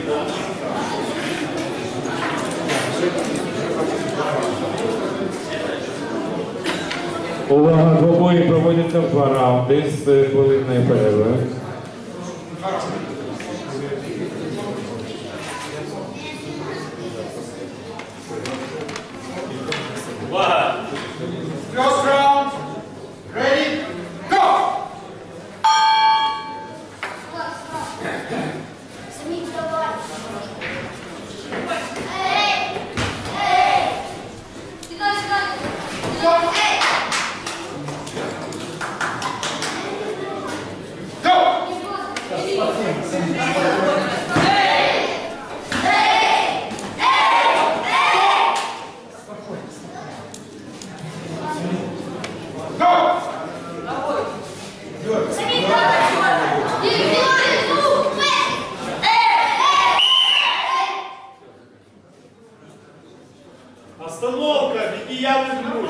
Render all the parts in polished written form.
Увага, двобої проводяться в 2 раунди з хвилинною перервою. Увага! First round. Ready? Go! Остановка, ведь я вернусь.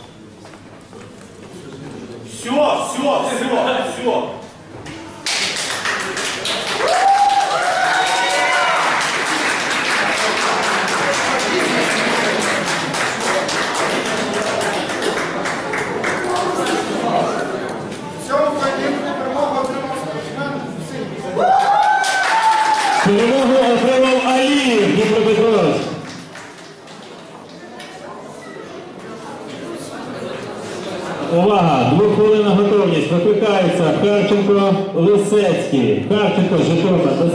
Все. Перемогу отримав Алієв, Дніпропетровськ. Увага! 2-хвилинна готовність. Викликаються Харченко, Лисецький. Харченко, Житомир.